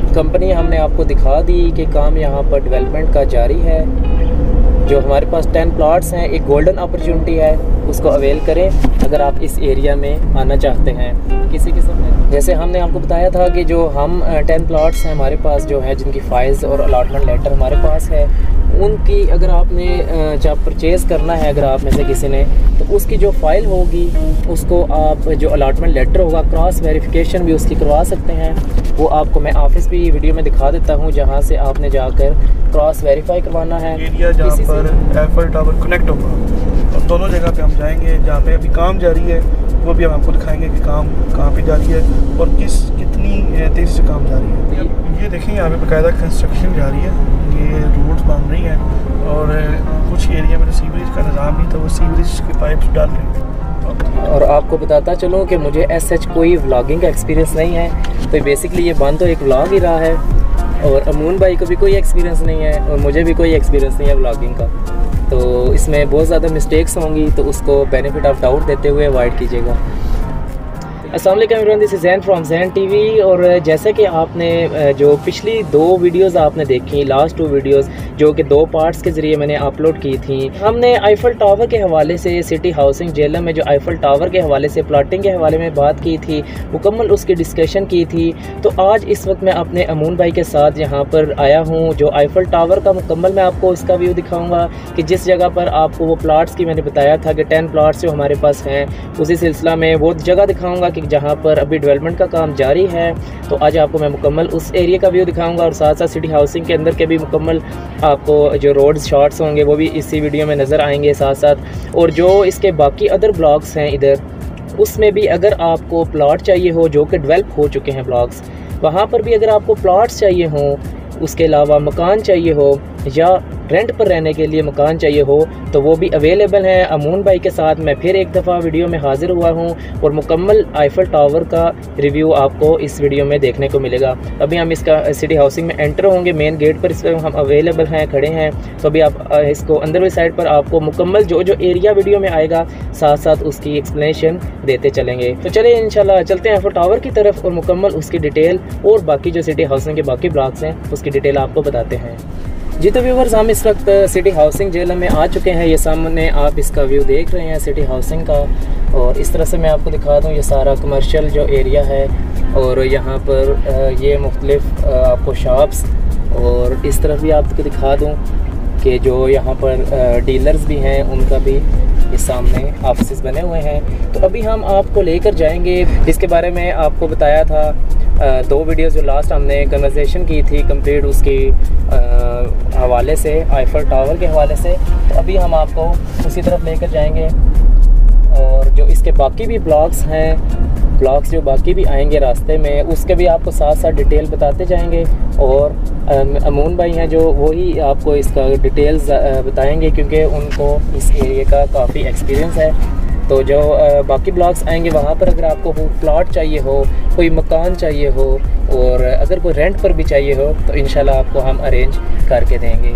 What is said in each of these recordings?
Company हमने आपको दिखा दी कि काम यहाँ पर डेवलपमेंट का जारी है। जो हमारे पास 10 प्लॉट्स हैं, एक गोल्डन अपॉर्चुनिटी है, उसको अवेल करें अगर आप इस एरिया में आना चाहते हैं। किसी किस्म में जैसे हमने आपको बताया था कि जो हम 10 प्लॉट्स हैं हमारे पास जो है, जिनकी फाइल्स और अलॉटमेंट लेटर हमारे पास है, उनकी अगर आपने जब परचेज़ करना है अगर आप में से किसी ने, तो उसकी जो फ़ाइल होगी उसको आप जो अलॉटमेंट लेटर होगा क्रॉस वेरिफिकेशन भी उसकी करवा सकते हैं। वो आपको मैं ऑफिस भी वीडियो में दिखा देता हूँ, जहाँ से आपने जाकर क्रॉस वेरीफाई करवाना है। एरिया जहाँ पर एफिल टावर कनेक्ट होगा, और दोनों जगह पे हम जाएंगे। जहाँ पे अभी काम जारी है वो भी हम आपको दिखाएंगे कि काम कहाँ पे जारी है और कितनी तेज़ी से काम जारी है। ये देखें, यहाँ पे बाकायदा कंस्ट्रक्शन जारी है, ये रोड्स बन रही हैं और कुछ एरिया में सीवरेज का निज़ाम नहीं था, वो सीवरेज के पाइप्स डाल रहे हैं। और आपको बताता चलूँ कि मुझे सच कोई व्लॉगिंग का एक्सपीरियंस नहीं है, तो बेसिकली ये बन तो एक व्लॉग ही रहा है, और अमून भाई को भी कोई एक्सपीरियंस नहीं है और मुझे भी कोई एक्सपीरियंस नहीं है व्लॉगिंग का। तो इसमें बहुत ज़्यादा मिस्टेक्स होंगी, तो उसको बेनिफिट ऑफ डाउट देते हुए अवॉइड कीजिएगा। अस्सलाम वालेकुम everyone, this is Zain from Zain TV. और जैसे कि आपने जो पिछली 2 वीडियोस आपने देखी, लास्ट 2 वीडियोस जो कि 2 पार्ट्स के ज़रिए मैंने अपलोड की थी, हमने आईफल टावर के हवाले से, सिटी हाउसिंग जेलम में जो आईफल टावर के हवाले से, प्लाटिंग के हवाले में बात की थी, मुकम्मल उसकी डिस्कशन की थी। तो आज इस वक्त मैं अपने अमून भाई के साथ यहाँ पर आया हूँ, जो आईफल टावर का मुकम्मल मैं आपको इसका व्यू दिखाऊँगा कि जिस जगह पर आपको वो प्लाट्स की मैंने बताया था कि 10 प्लाट्स जो हमारे पास हैं, उसी सिलसिला में वो जगह दिखाऊँगा जहाँ पर अभी डेवलपमेंट का काम जारी है। तो आज आपको मैं मुकम्मल उस एरिया का व्यू दिखाऊंगा और साथ साथ सिटी हाउसिंग के अंदर के भी मुकम्मल आपको जो रोड्स शॉट्स होंगे वो भी इसी वीडियो में नज़र आएंगे साथ साथ। और जो इसके बाकी अदर ब्लॉग्स हैं इधर, उसमें भी अगर आपको प्लॉट चाहिए हो जो कि डेवलप हो चुके हैं ब्लॉग्स, वहाँ पर भी अगर आपको प्लॉट्स चाहिए हों, उसके अलावा मकान चाहिए हो या रेंट पर रहने के लिए मकान चाहिए हो, तो वो भी अवेलेबल हैं। अमून भाई के साथ मैं फिर एक दफ़ा वीडियो में हाज़िर हुआ हूँ और मुकम्मल आईफल टावर का रिव्यू आपको इस वीडियो में देखने को मिलेगा। अभी हम इसका सिटी हाउसिंग में एंटर होंगे, मेन गेट पर इस वक्त हम अवेलेबल हैं, खड़े हैं। तो अभी आप इसको अंदर वाली साइड पर आपको मुकम्मल जो एरिया वीडियो में आएगा साथ साथ उसकी एक्सप्लेनेशन देते चलेंगे। तो चलिए इंशाल्लाह चलते हैं आईफल टावर की तरफ और मुकम्मल उसकी डिटेल और बाकी जो सिटी हाउसिंग के बाकी ब्लॉक्स हैं उसकी डिटेल आपको बताते हैं। जी तो व्यूवर्स, हम इस वक्त सिटी हाउसिंग जेलम में आ चुके हैं। ये सामने आप इसका व्यू देख रहे हैं सिटी हाउसिंग का, और इस तरह से मैं आपको दिखा दूं, ये सारा कमर्शियल जो एरिया है और यहाँ पर ये मुख्तलिफ आपको शॉप्स, और इस तरफ भी आपको दिखा दूं कि जो यहाँ पर डीलर्स भी हैं उनका भी इस सामने ऑफिस बने हुए हैं। तो अभी हम आपको लेकर जाएंगे, जिसके बारे में आपको बताया था 2 वीडियोस जो लास्ट हमने कन्वर्सेशन की थी कंप्लीट उसकी हवाले से, आईफल टावर के हवाले से। तो अभी हम आपको उसी तरफ लेकर जाएंगे और जो इसके बाकी भी ब्लॉक्स हैं, ब्लॉक्स जो बाकी भी आएंगे रास्ते में, उसके भी आपको साथ साथ डिटेल बताते जाएंगे। और अमून भाई हैं जो वही आपको इसका डिटेल्स बताएंगे क्योंकि उनको इस एरिया का काफ़ी एक्सपीरियंस है। तो जो बाकी ब्लॉक्स आएंगे वहाँ पर अगर आपको प्लॉट चाहिए हो, कोई मकान चाहिए हो और अगर कोई रेंट पर भी चाहिए हो, तो इंशाल्लाह आपको हम अरेंज करके देंगे।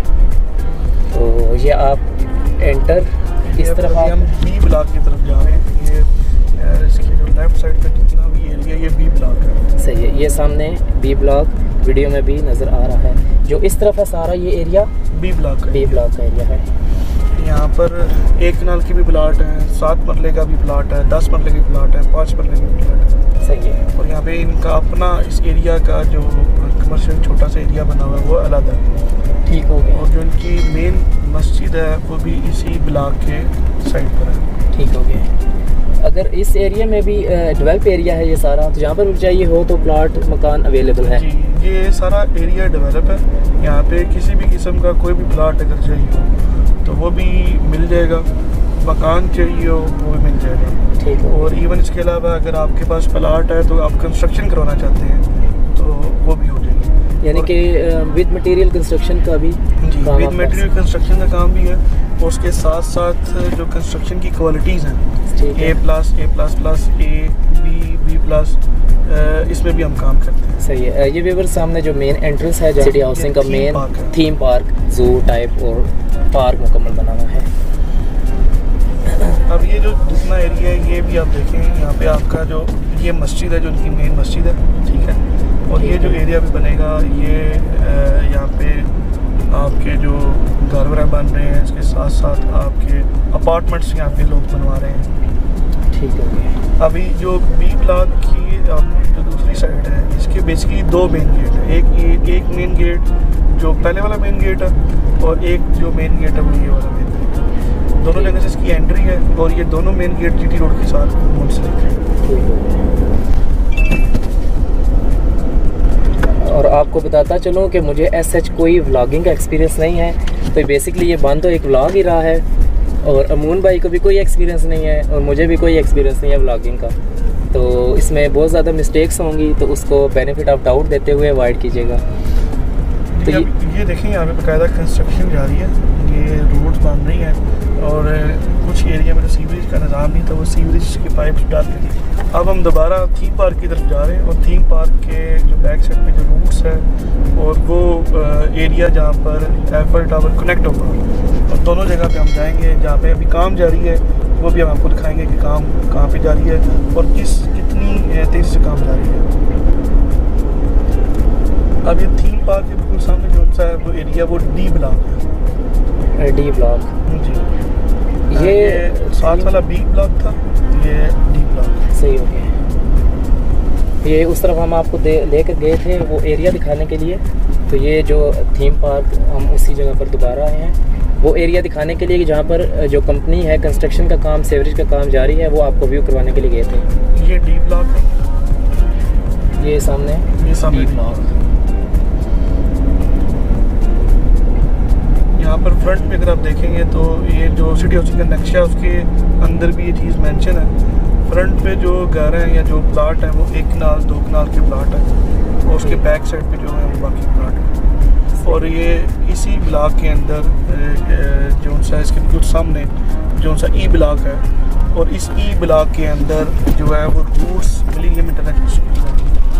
तो ये आप एंटर इस तरफ हम बी ब्लॉक की तरफ जा रहे हैं। ये इसकी जो लेफ़्ट साइड पे जितना भी एरिया ये बी ब्लॉक है। सही है, ये सामने बी ब्लॉक वीडियो में भी नज़र आ रहा है। जो इस तरफ है सारा ये एरिया बी ब्लॉक का एरिया है। यहाँ पर 1 कनाल की भी प्लाट है, 7 मरले का भी प्लाट है, 10 मरले की प्लाट है, 5 मरले की प्लाट है। सही है। और यहाँ पे इनका अपना इस एरिया का जो कमर्शियल छोटा सा एरिया बना हुआ है वो अलग है। ठीक हो गया। और जो इनकी मेन मस्जिद है वो भी इसी ब्लॉक के साइड पर है। ठीक हो गया। अगर इस एरिया में भी डेवलप एरिया है ये सारा, तो जहाँ पर भी चाहिए हो तो प्लाट मकान अवेलेबल है। जी, ये सारा एरिया डेवलप है। यहाँ पे किसी भी किस्म का कोई भी प्लाट अगर चाहिए हो तो वो भी मिल जाएगा, मकान चाहिए हो वो भी मिल जाएगा। ठीक है। और इवन इसके अलावा अगर आपके पास प्लाट है तो आप कंस्ट्रक्शन करवाना चाहते हैं तो वो भी हो जाएगी, यानी कि विद मटेरियल कंस्ट्रक्शन का भी जी, विद मटेरियल कंस्ट्रक्शन का काम भी है। और उसके साथ साथ जो कंस्ट्रक्शन की क्वालिटीज़ हैं, A+, A++, B++, इसमें भी हम काम करते हैं। सही है। ये व्यूअर्स सामने जो मेन एंट्रेंस है सिटी हाउसिंग का, main theme park, zoo type और पार्क मुकम्मल बना हुआ है। अब ये जो जितना एरिया है ये भी आप देखें, यहाँ पे आपका जो ये मस्जिद है जो उनकी मेन मस्जिद है, ठीक है। और ये जो एरिया भी बनेगा ये यहाँ पे आपके जो घर वगैरह बन रहे हैं, इसके साथ साथ आपके अपार्टमेंट्स यहाँ पे लोग बनवा रहे हैं। ठीक है। अभी जो बी ब्लॉक की जो दूसरी साइड है, इसके बेसिकली दो मेन गेट है। एक मेन गेट जो पहले वाला मेन गेट है और एक जो मेन गेट है वो ये वाला मेन गेट है। दोनों जगह से इसकी एंट्री है और ये दोनों मेन गेट जीटी रोड के साथ मुंसलिक है। और आपको बताता चलूँ कि मुझे एसएच कोई व्लॉगिंग का एक्सपीरियंस नहीं है, तो बेसिकली ये बन तो एक व्लॉग ही रहा है। और अमून भाई को भी कोई एक्सपीरियंस नहीं है और मुझे भी कोई एक्सपीरियंस नहीं है व्लॉगिंग का, तो इसमें बहुत ज़्यादा मिस्टेक्स होंगी, तो उसको बेनिफिट ऑफ डाउट देते हुए अवॉइड कीजिएगा। तो ये देखें यहाँ पे बाकायदा कंस्ट्रक्शन जारी है, ये रोड्स बन रही हैं और कुछ एरिया में जो सीवरेज का निज़ाम नहीं था वो सीवरेज की पाइप्स डाल के थी। अब हम दोबारा थीम पार्क की तरफ जा रहे हैं और थीम पार्क के जो बैक साइड में जो रूट्स है और वो एरिया जहाँ पर एफल टावर कनेक्ट होगा, और दोनों जगह पे हम जाएंगे जहाँ पे अभी काम जारी है, वो भी हम आपको दिखाएंगे कि काम कहाँ पे जारी है और कितनी तेज़ी से काम जारी है। अब ये थीम पार्क के बिल्कुल सामने जो सा है वो एरिया वो डी ब्लॉक है। डी ब्लॉक जी, ये साथ वाला बी ब्लॉक था, ये डी ब्लॉक। सही हो गया। ये उस तरफ हम आपको लेकर गए थे वो एरिया दिखाने के लिए, तो ये जो थीम पार्क हम उसी जगह पर दोबारा आए हैं वो एरिया दिखाने के लिए कि जहाँ पर जो कंपनी है कंस्ट्रक्शन का काम, सीवरेज का काम जारी है, वो आपको व्यू करवाने के लिए गए थे। ये डी ब्लॉक है, ये सामने डी ब्लॉक। यहाँ पर फ्रंट पे अगर आप देखेंगे तो ये जो सिटी हाउसिंग का नक्शा है उसके अंदर भी ये चीज़ मेंशन है। फ्रंट पे जो घर हैं या जो प्लाट है वो 1 कनाल 2 कनाल के प्लाट है और उसके बैक साइड पे जो है वो बाकी प्लाट है। और ये इसी ब्लॉक के अंदर जो सा इसके बिल्कुल सामने जो सा ई ब्लॉक है, और इस ई ब्लॉक के अंदर जो है वो रूट्स मिलिंगम इंटरनेशनल स्कूल है।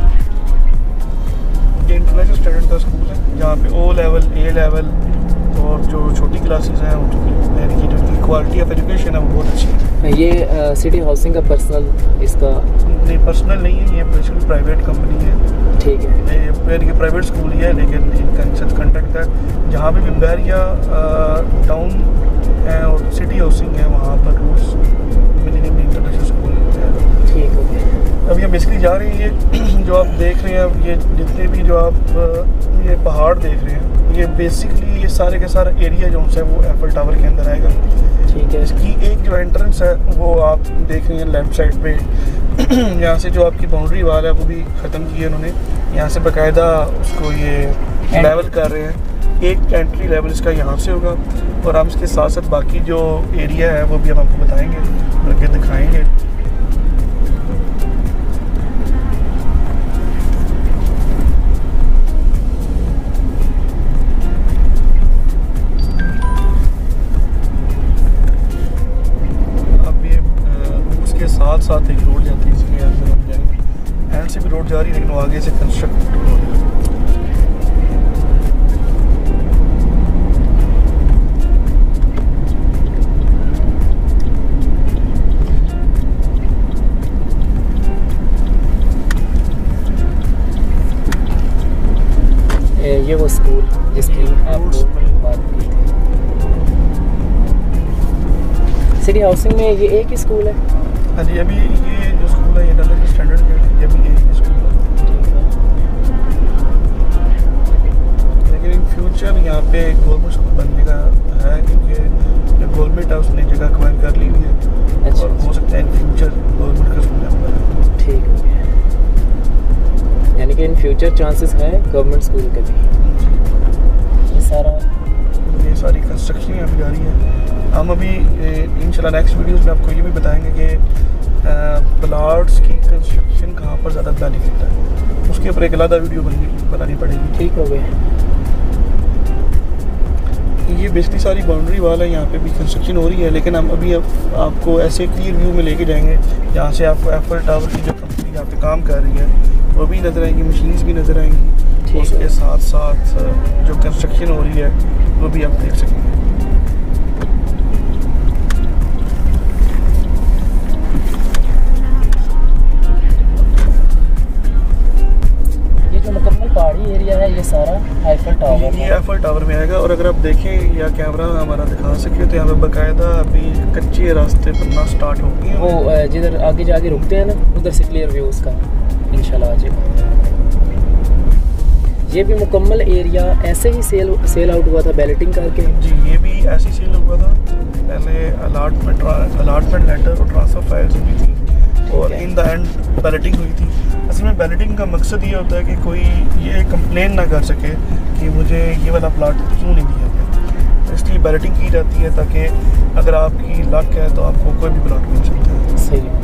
ये इंटरनेशनल स्टूडेंट का स्कूल है जहाँ पे O लेवल, A लेवल और जो छोटी क्लासेस हैं उनकी जो क्वालिटी ऑफ एजुकेशन है वो बहुत अच्छी है। ये सिटी हाउसिंग का पर्सनल इसका नहीं, पर्सनल नहीं है, ये प्राइवेट कंपनी है। ठीक है। ये प्राइवेट स्कूल ही है लेकिन इनका कंट्रैक्ट है। जहाँ पे भी बहरिया टाउन है और सिटी हाउसिंग है वहाँ पर रूट्स मिलिनियम इंटरनेशनल स्कूल है। ठीक है। अभी हम बेसिकली जा रहे हैं, ये जो आप देख रहे हैं, ये जितने भी जो आप ये पहाड़ देख रहे हैं, ये बेसिकली ये सारे के सारा एरिया जो है वो एफल टावर के अंदर आएगा। ठीक है। इसकी एक जो एंट्रेंस है वो आप देख रहे हैं लेफ्ट साइड पे, यहाँ से जो आपकी बाउंड्री वाल है वो भी ख़त्म की है उन्होंने, यहाँ से बाकायदा उसको ये लेवल कर रहे हैं। एक एंट्री लेवल इसका यहाँ से होगा और हम इसके साथ साथ बाकी जो एरिया है वो भी हम आपको बताएँगे और आगे दिखाएँगे। साथ एक रोड जाती है, इसके अंदर हम जाएंगे। एंड से भी रोड जा रही है लेकिन वो आगे से कंस्ट्रक्ट हो रही है। ये वो स्कूल जिसकी आपको बात की थी। सिटी हाउसिंग में ये एक ही स्कूल है? हाँ जी, अभी ये जो स्कूल है ये इंटरनेशनल स्टैंडर्ड है, ये भी एक ही स्कूल है। लेकिन इन फ्यूचर यहाँ पे गवर्नमेंट स्कूल बनने का है क्योंकि जो गवर्नमेंट है उसने जगह एक्वायर कर ली हुई है। अच्छा, और हो सकता है इन फ्यूचर गवर्नमेंट का स्कूल है। ठीक है, यानी कि इन फ्यूचर चांसेस है गवर्नमेंट स्कूल के भी। ये सारी कंस्ट्रक्शन यहाँ पे जारी है। हम अभी इंशाल्लाह नेक्स्ट वीडियोस में आपको ये भी बताएंगे कि प्लाट्स की कंस्ट्रक्शन कहाँ पर ज़्यादा बेनिफिट है, उसके ऊपर एक अलग वीडियो बनानी पड़ेगी। ठीक हो गया। ये बेसिकली सारी बाउंड्री वाल है, यहाँ पे भी कंस्ट्रक्शन हो रही है, लेकिन हम अभी आपको ऐसे क्लियर व्यू में लेके जाएंगे जहाँ से आपको एफल टावर की जो कंपनी यहाँ पे काम कर रही है वो भी नज़र आएंगी, मशीन्स भी नज़र आएंगी, उसके साथ साथ जो कंस्ट्रक्शन हो रही है वो भी आप देख सकेंगे। एरिया है ये सारा आईफल टावर ये आईफल टावर में आएगा। और अगर आप देखें या कैमरा हमारा दिखा सके तो यहाँ पे बाकायदा अभी कच्चे रास्ते बनना स्टार्ट हो गए हैं। वो जिधर आगे जाके रुकते हैं ना उधर से क्लियर व्यू उसका इंशाल्लाह आ जाएगा। ये भी मुकम्मल एरिया ऐसे ही सेल आउट हुआ था बैलेटिंग करके जी। ये भी ऐसे ही सेल हुआ था। पहले अलॉटमेंट लेटर और ट्रांसफ़र फाइल्स हुई थी और इन द एंड बैलेटिंग हुई थी। असल में बैलेटिंग का मकसद ये होता है कि कोई ये कंप्लेन ना कर सके कि मुझे ये वाला प्लाट क्यों नहीं दिया गया, इसलिए बैलेटिंग की जाती है ताकि अगर आपकी लक है तो आपको कोई भी प्लाट मिल सकता है। सही।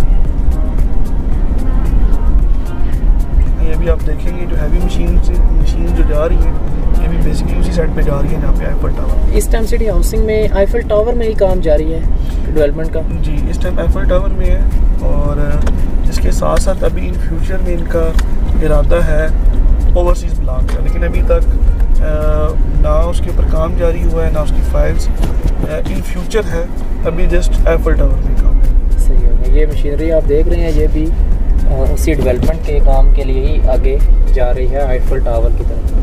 ये भी आप देखेंगे जो हैवी मशीन जो जा रही है ये भी बेसिकली उसी साइड पे जा रही है जहाँ पे आईफल टावर। इस टाइम सिटी हाउसिंग में आईफल टावर में ही काम जारी है डेवलपमेंट का। जी इस टाइम आईफल टावर में है और इसके साथ साथ अभी इन फ्यूचर में इनका इरादा है ओवरसीज़ ब्लॉक का, लेकिन अभी तक ना उसके ऊपर काम जारी हुआ है ना उसकी फाइल्स इन फ्यूचर है। अभी जस्ट आईफल टावर में काम है। सही हो गया। ये मशीनरी आप देख रहे हैं ये भी उसी डेवलपमेंट के काम के लिए ही आगे जा रही है आईफल टावर की तरफ।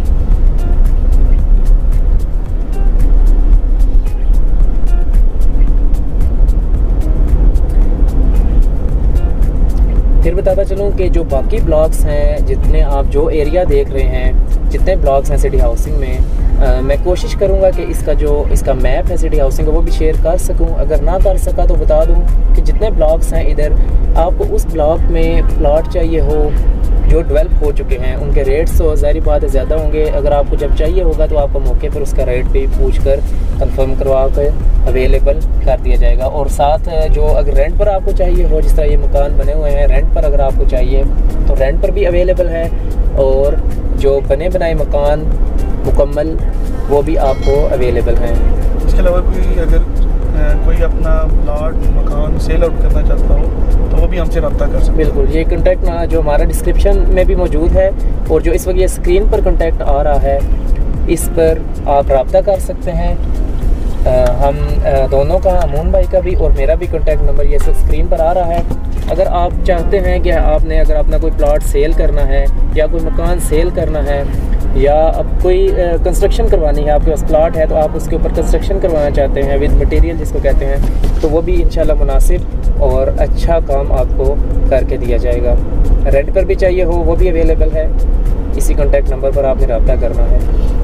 फिर बताता चलूँ कि जो बाकी ब्लॉक्स हैं जितने आप जो एरिया देख रहे हैं जितने ब्लॉक्स हैं सिटी हाउसिंग में मैं कोशिश करूंगा कि इसका मैप है सिटी हाउसिंग का वो भी शेयर कर सकूं। अगर ना कर सका तो बता दूं कि जितने ब्लॉक्स हैं इधर आपको उस ब्लॉक में प्लॉट चाहिए हो जो डेवलप हो चुके हैं उनके रेट्स तो ज़ाहिर बात है ज़्यादा होंगे। अगर आपको जब चाहिए होगा तो आपको मौके पर उसका रेट भी पूछ कर कन्फर्म करवा कर अवेलेबल कर दिया जाएगा। और साथ जो अगर रेंट पर आपको चाहिए हो, जिस तरह ये मकान बने हुए हैं रेंट पर अगर आपको चाहिए तो रेंट पर भी अवेलेबल है। और जो बने बनाए मकान मुकम्मल वो भी आपको अवेलेबल हैं। इसके अलावा कोई अपना प्लॉट मकान सेल आउट करना चाहता हो तो वो भी हमसे रब्ता कर सकते हैं। बिल्कुल, ये कॉन्टैक्ट जो हमारा डिस्क्रिप्शन में भी मौजूद है और जो इस वक्त ये स्क्रीन पर कॉन्टैक्ट आ रहा है इस पर आप रब्ता कर सकते हैं। हम दोनों का, अमून भाई का भी और मेरा भी कॉन्टैक्ट नंबर ये सब स्क्रीन पर आ रहा है। अगर आप चाहते हैं कि अगर अपना कोई प्लॉट सेल करना है या कोई मकान सेल करना है या अब कोई कंस्ट्रक्शन करवानी है, आपके पास प्लॉट है तो आप उसके ऊपर कंस्ट्रक्शन करवाना चाहते हैं विद मटेरियल जिसको कहते हैं, तो वो भी इंशाल्लाह मुनासिब और अच्छा काम आपको करके दिया जाएगा। रेंट पर भी चाहिए हो वो भी अवेलेबल है। इसी कॉन्टैक्ट नंबर पर आपने रब्ता करना है।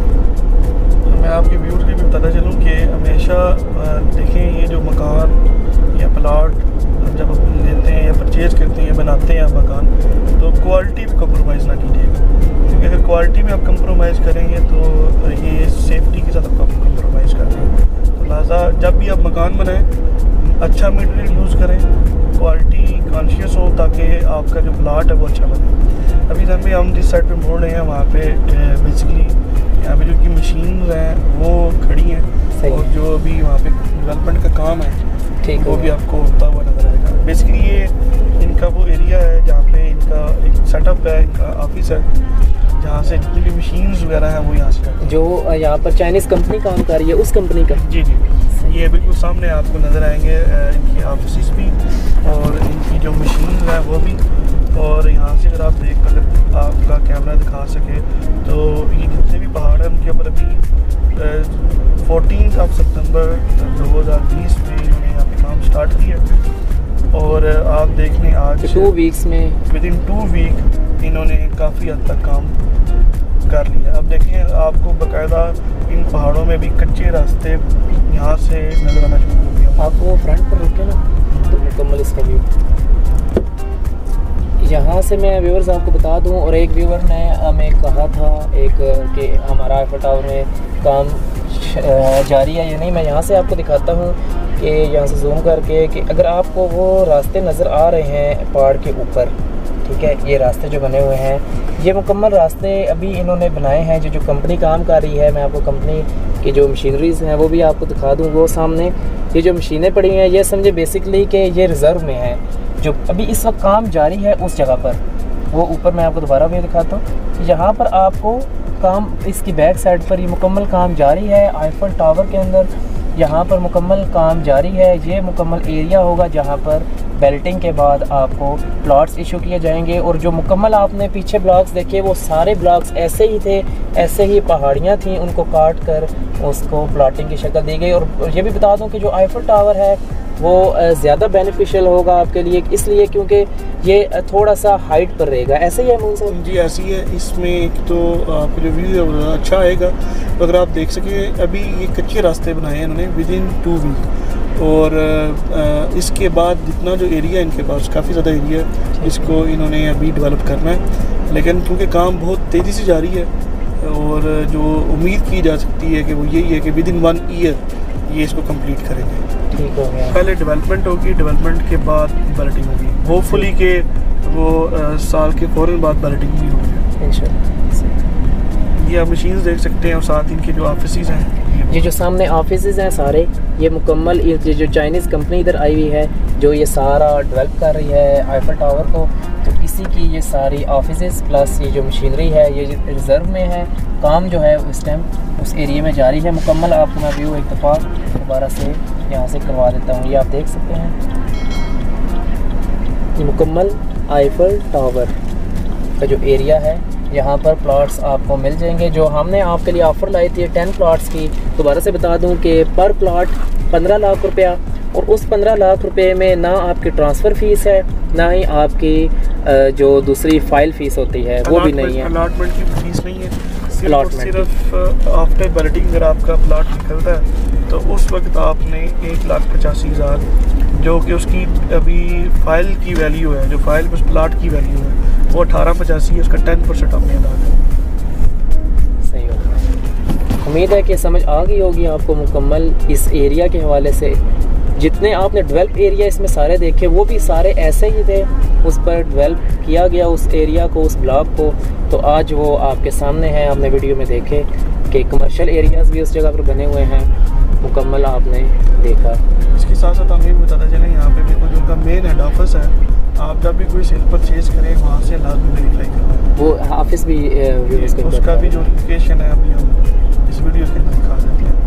मैं आपके व्यूअर्स के भी बताता चलूँ कि हमेशा देखें ये जो मकान या प्लॉट जब आप लेते हैं या परचेज़ करते हैं या बनाते हैं आप मकान तो क्वालिटी में कम्प्रोमाइज़ ना कीजिएगा, क्योंकि अगर क्वालिटी में आप कम्प्रोमाइज़ करेंगे तो ये सेफ्टी के साथ आप कम्प्रोमाइज़ कर रहे हैं। तो लिहाजा जब भी आप मकान बनाएं अच्छा मटेरियल यूज़ करें, क्वालिटी कॉन्शियस हो ताकि आपका जो प्लॉट है वो अच्छा बने। अभी जब भी हम जिस साइड पे मोड़ रहे हैं वहाँ पे बेसिकली यहाँ पे जो कि मशीन हैं वो खड़ी हैं और जो अभी वहाँ पे डेवलपमेंट का काम है ठीक वो भी आपको होता हुआ नज़र आएगा। बेसिकली ये इनका वो एरिया है जहाँ पे इनका एक सेटअप है, इनका ऑफिस है जहाँ से जितनी भी मशीन्स वगैरह हैं वो यहाँ से करते हैं। जो यहाँ पर चाइनीज़ कंपनी काम कर रही है उस कंपनी का? जी जी, ये बिल्कुल सामने आपको नज़र आएंगे इनकी ऑफिस भी और इनकी जो मशीन है वो भी। और यहाँ से अगर अगर आपका कैमरा दिखा सके तो ये जितने भी पहाड़ हैं उनके ऊपर अभी 14 सितंबर 2020 में इन्होंने यहाँ पे काम स्टार्ट किया और आप देख लें आज 2 वीक्स में विद इन 2 वीक इन्होंने काफ़ी हद तक काम कर लिया। अब देखें आपको बाकायदा इन पहाड़ों में भी कच्चे रास्ते यहाँ से नजर आना शुरू हो गया। आप वो फ्रंट पर रुके ना तो मुकम्मल इसका व्यू यहाँ से मैं व्यूअर्स आपको बता दूं। और एक व्यूअर ने हमें कहा था कि हमारा आईफल टावर में काम जारी है या नहीं। मैं यहाँ से आपको दिखाता हूँ कि यहाँ से जूम करके कि अगर आपको वो रास्ते नज़र आ रहे हैं पहाड़ के ऊपर, ठीक है, ये रास्ते जो बने हुए हैं ये मुकम्मल रास्ते अभी इन्होंने बनाए हैं। जो कंपनी काम कर रही है, मैं आपको कंपनी की जो मशीनरीज़ हैं वो भी आपको दिखा दूँ। वो सामने ये जो मशीनें पड़ी हैं ये समझे बेसिकली कि ये रिज़र्व में है, जो अभी इस वक्त काम जारी है उस जगह पर। वो ऊपर मैं आपको दोबारा भी दिखाता हूँ, यहाँ पर आपको काम इसकी बैक साइड पर ये मुकम्मल काम जारी है। आईफल टावर के अंदर यहाँ पर मुकम्मल काम जारी है। ये मुकम्मल एरिया होगा जहाँ पर बेल्टिंग के बाद आपको प्लॉट्स इशू किए जाएंगे। और जो मुकम्मल आपने पीछे ब्लॉक्स देखे वो सारे ब्लॉक्स ऐसे ही थे, ऐसे ही पहाड़ियाँ थीं, उनको काट कर उसको प्लॉटिंग की शक्ल दी गई। और ये भी बता दूं कि जो आईफल टावर है वो ज़्यादा बेनिफिशियल होगा आपके लिए, इसलिए क्योंकि ये थोड़ा सा हाइट पर रहेगा। ऐसे ही है मून साहब? जी ऐसी है। इसमें एक तो आपको जो व्यू है वो अच्छा आएगा। तो अगर आप देख सकें, अभी ये कच्चे रास्ते बनाए हैं इन्होंने विद इन 2 वीक। और इसके बाद जितना जो एरिया इनके पास काफ़ी ज़्यादा एरिया है, इसको इन्होंने अभी डेवलप करना है। लेकिन क्योंकि काम बहुत तेज़ी से जारी है और जो उम्मीद की जा सकती है कि वो यही है कि विद इन 1 ईयर ये इसको कंप्लीट करेंगे। ठीक हो गया। पहले डेवलपमेंट होगी, डेवलपमेंट के बाद बैलेटिंग होगी। होपफुली के वो साल के फ़ौरन बाद बैलेटिंग भी होगी इंशाल्लाह। ये आप मशीन्स देख सकते हैं और साथ इनके जो ऑफिसेज हैं, ये जो सामने ऑफिसेज हैं सारे, ये मुकम्मल ये जो चाइनीज़ कंपनी इधर आई हुई है जो ये सारा डेवलप कर रही है आईफल टावर को, तो इसी की ये सारी ऑफिसेज प्लस ये जो मशीनरी है ये रिज़र्व में है। काम जो है उस टाइम उस एरिया में जारी है मुकम्मल। आपको मैं व्यू एक दफ़ा दोबारा से यहाँ से करवा देता हूँ। ये आप देख सकते हैं, ये मुकम्मल आईफल टावर का जो एरिया है, यहाँ पर प्लॉट्स आपको मिल जाएंगे। जो हमने आपके लिए ऑफ़र लाई थी 10 प्लॉट्स की, दोबारा से बता दूँ कि पर प्लॉट 15 लाख रुपया, और उस 15 लाख रुपए में ना आपकी ट्रांसफ़र फ़ीस है, ना ही आपकी जो दूसरी फाइल फ़ीस होती है वो भी नहीं है। अलॉटमेंट की फीस नहीं है, सिर्फ आफ्टर बैलेटिंग अगर आपका प्लॉट निकलता है तो उस वक्त आपने 1,85,000 जो कि उसकी अभी फाइल की वैल्यू है, जो फाइल उस प्लॉट की वैल्यू है वो 1885 है, उसका 10% आपने अदा करना। सही होगा। उम्मीद है कि समझ आ गई होगी आपको मुकम्मल इस एरिया के हवाले से। जितने आपने डेवलप एरिया इसमें सारे देखे वो भी सारे ऐसे ही थे, उस पर डेवलप किया गया उस एरिया को, उस ब्लॉक को। तो आज वो आपके सामने है, आपने वीडियो में देखे कि कमर्शियल एरियाज़ भी उस जगह पर बने हुए हैं, मुकम्मल आपने देखा। इसके साथ साथ हमें भी बताते चलें, यहाँ पे भी कुछ उनका मेन हेड ऑफिस है। आप जब भी कोई सेल परचेज करें वहाँ से लाजमी वेरीफाई करें। वो ऑफिस भी उसका भी जो लोकेशन है अभी हम इस वीडियो के अंदर दिखा देते हैं।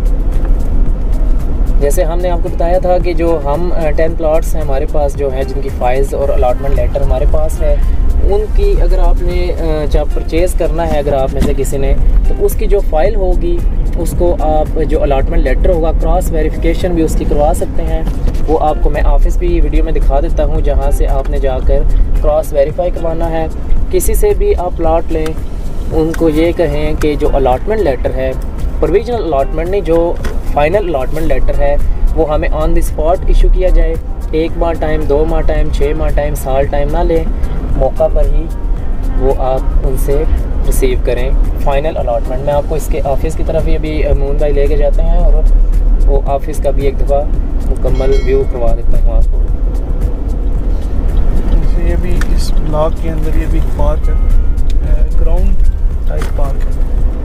जैसे हमने आपको बताया था कि जो हम 10 प्लॉट्स हैं हमारे पास जो है, जिनकी फाइल्स और अलॉटमेंट लेटर हमारे पास है, उनकी अगर आपने जब परचेज़ करना है, अगर आप में से किसी ने, तो उसकी जो फ़ाइल होगी उसको आप जो अलॉटमेंट लेटर होगा क्रॉस वेरिफिकेशन भी उसकी करवा सकते हैं। वो आपको मैं ऑफिस भी वीडियो में दिखा देता हूँ, जहाँ से आपने जाकर क्रॉस वेरीफाई करवाना है। किसी से भी आप प्लॉट लें, उनको ये कहें कि जो अलॉटमेंट लेटर है, प्रोविजनल अलॉटमेंट नहीं, जो फाइनल अलॉटमेंट लेटर है वो हमें ऑन द स्पॉट इशू किया जाए। 1 माह टाइम, 2 माह टाइम, 6 माह टाइम, साल टाइम ना लें, मौका पर ही वो आप उनसे रिसीव करें फाइनल अलॉटमेंट। मैं आपको इसके ऑफिस की तरफ ही अभी मून भाई लेके जाते हैं और वो ऑफिस का भी एक दफ़ा मुकम्मल व्यू करवा देता हूँ आपको। ये भी इस ब्लॉक के अंदर ये भी एक पार्क है, ग्राउंड टाइप पार्क है।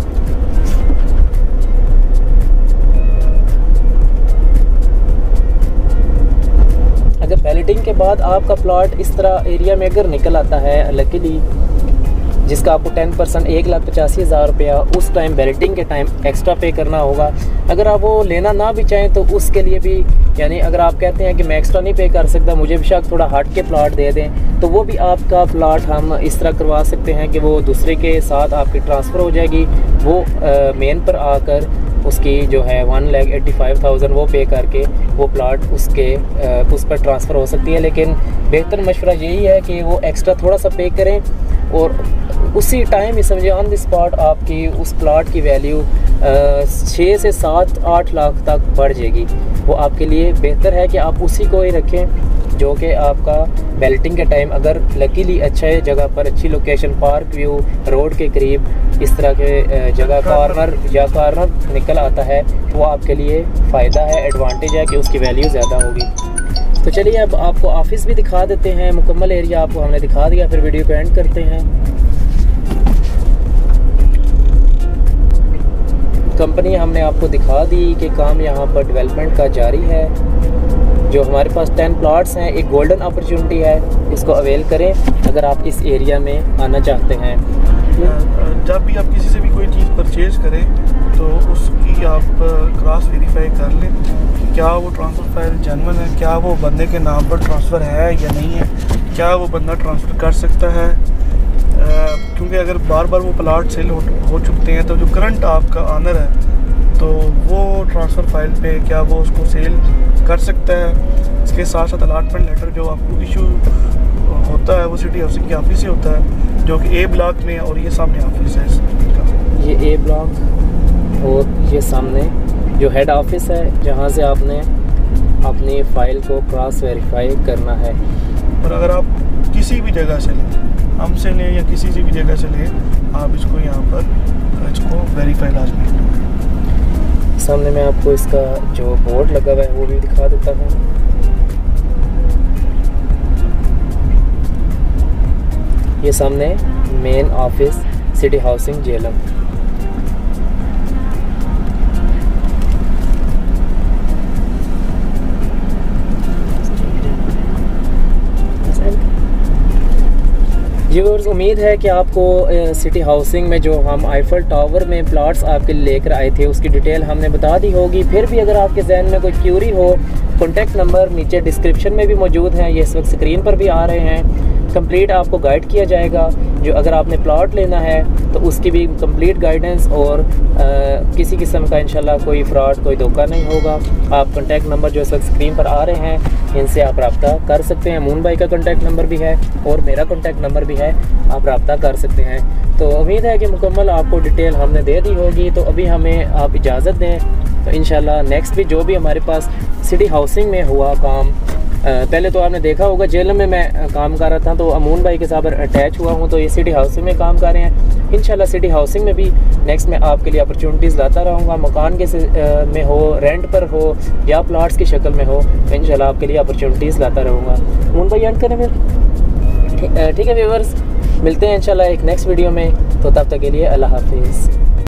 अगर बैलेटिंग के बाद आपका प्लॉट इस तरह एरिया में अगर निकल आता है लकीली, जिसका आपको 10% 1,85,000 रुपया उस टाइम बैलेटिंग के टाइम एक्स्ट्रा पे करना होगा। अगर आप वो लेना ना भी चाहें तो उसके लिए भी, यानी अगर आप कहते हैं कि मैं एक्स्ट्रा नहीं पे कर सकता, मुझे बेशक थोड़ा हट के प्लॉट दे दें, तो वो भी आपका प्लॉट हम इस तरह करवा सकते हैं कि वो दूसरे के साथ आपकी ट्रांसफ़र हो जाएगी। वो मेन पर आकर उसकी जो है 1,85,000 वो पे करके वो प्लॉट उसके उस पर ट्रांसफ़र हो सकती है। लेकिन बेहतर मशवरा यही है कि वो एक्स्ट्रा थोड़ा सा पे करें और उसी टाइम ही समझे ऑन द स्पॉट आपकी उस प्लॉट की वैल्यू 6 से 7-8 लाख तक बढ़ जाएगी। वो आपके लिए बेहतर है कि आप उसी को ही रखें जो कि आपका बैलेटिंग के टाइम अगर लकीली अच्छे जगह पर, अच्छी लोकेशन, पार्क व्यू, रोड के करीब इस तरह के जगह कॉर्नर निकल आता है, वो आपके लिए फ़ायदा है, एडवांटेज है कि उसकी वैल्यू ज़्यादा होगी। तो चलिए अब आपको ऑफिस भी दिखा देते हैं, मुकम्मल एरिया आपको हमने दिखा दिया, फिर वीडियो को एंड करते हैं। कंपनी हमने आपको दिखा दी कि काम यहाँ पर डेवलपमेंट का जारी है। जो हमारे पास 10 प्लॉट्स हैं, एक गोल्डन अपॉर्चुनिटी है, इसको अवेल करें अगर आप इस एरिया में आना चाहते हैं। जब भी आप किसी से भी कोई चीज़ परचेज़ करें तो उसकी आप क्रॉस वेरीफाई कर लें कि क्या वो ट्रांसफ़र फाइल जेन्युइन है, क्या वो बंदे के नाम पर ट्रांसफ़र है या नहीं है, क्या वो बंदा ट्रांसफ़र कर सकता है। क्योंकि अगर बार बार वो प्लाट सेल हो चुकते हैं तो जो करंट आपका ऑनर है तो वो ट्रांसफ़र फाइल पे क्या वो उसको सेल कर सकता है। इसके साथ साथ अलाटमेंट लेटर जो आपको इशू होता है वो सिटी हाउसिंग की ऑफिस से होता है, जो कि ए ब्लॉक में, और ये सामने ऑफिस है इसका। ये ए ब्लॉक और ये सामने जो हेड ऑफिस है जहाँ से आपने अपनी फ़ाइल को क्रॉस वेरीफाई करना है। और अगर आप किसी भी जगह से लें, हमसे लें या किसी से भी जगह से लें, आप इसको यहाँ पर इसको वेरीफाई लाजमी करें। सामने मैं आपको इसका जो बोर्ड लगा हुआ है वो भी दिखा देता हूँ। ये सामने main office city housing Jhelum. Viewers, उम्मीद है कि आपको सिटी हाउसिंग में जो हम आईफल टावर में प्लॉट्स आपके लेकर आए थे उसकी डिटेल हमने बता दी होगी। फिर भी अगर आपके जहन में कोई क्यूरी हो, कॉन्टैक्ट नंबर नीचे डिस्क्रिप्शन में भी मौजूद हैं, ये इस वक्त स्क्रीन पर भी आ रहे हैं। कंप्लीट आपको गाइड किया जाएगा। जो अगर आपने प्लॉट लेना है तो उसकी भी कंप्लीट गाइडेंस, और किसी किस्म का इंशाल्लाह कोई फ्रॉड, कोई धोखा नहीं होगा। आप कॉन्टैक्ट नंबर जो इस वक्त स्क्रीन पर आ रहे हैं इनसे आप रब्ता कर सकते हैं। मून भाई का कॉन्टैक्ट नंबर भी है और मेरा कॉन्टैक्ट नंबर भी है, आप रब्ता कर सकते हैं। तो उम्मीद है कि मुकम्मल आपको डिटेल हमने दे दी होगी। तो अभी हमें आप इजाज़त दें, तो इंशाल्लाह नेक्स्ट भी जो भी हमारे पास सिटी हाउसिंग में हुआ काम, पहले तो आपने देखा होगा जेल में मैं काम कर रहा था, तो अमून भाई के साथ अटैच हुआ हूँ, तो ये सिटी हाउसिंग में काम कर रहे हैं। इंशाल्लाह सिटी हाउसिंग में भी नेक्स्ट मैं आपके लिए अपॉर्चुनिटीज़ लाता रहूँगा। मकान के में हो, रेंट पर हो या प्लॉट्स की शक्ल में हो, इंशाल्लाह आपके लिए अपॉर्चुनिटीज़ लाता रहूँगा। अमून भाई एंड करें फिर? ठीक है व्यूअर्स, मिलते हैं इंशाल्लाह एक नेक्स्ट वीडियो में। तो तब तक के लिए अल्लाह हाफिज़।